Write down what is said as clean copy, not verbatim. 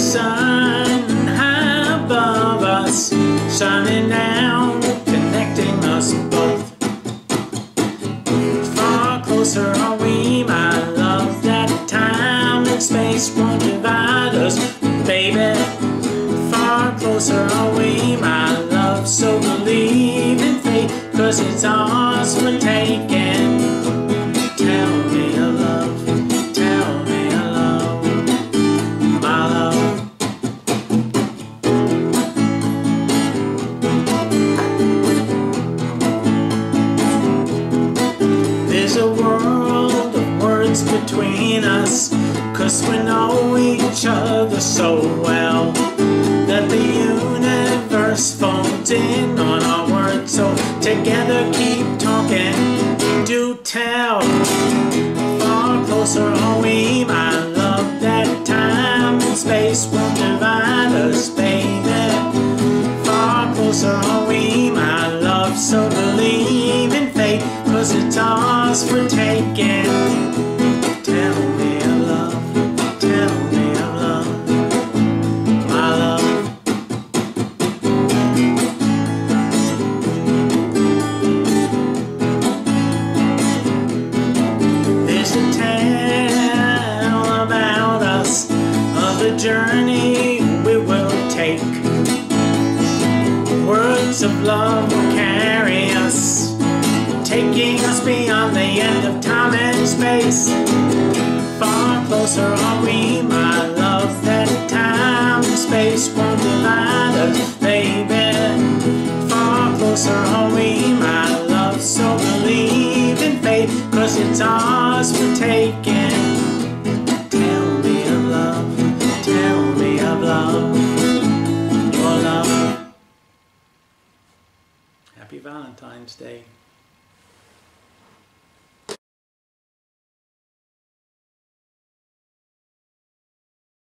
sun high above us, shining down, connecting us both. Far closer are we, my love, that time and space won't divide us, baby. Far closer are we, my love, so believe in fate, 'cause it's ours for taking. Tell me of love, tell me of love, my love. There's a world of words between us, 'cause we know each other so well that the universe folds in on our words. So together keep talking, do tell. Far closer are we, my love, that time and space won't divide us, baby. Far closer are we, my love, so believe in fate, 'cause it's ours for taking. Tell me of love, tell me of love, my love. There's a tale about us, of the journey we will take. Words of love will carry us, taking us beyond the end of time and space. Far closer are we, my love, that time and space won't divide us, baby. Far closer are we, my love, so believe in fate, 'cause it's ours for taking. Tell me of love, tell me of love, your love. Happy Valentine's Day.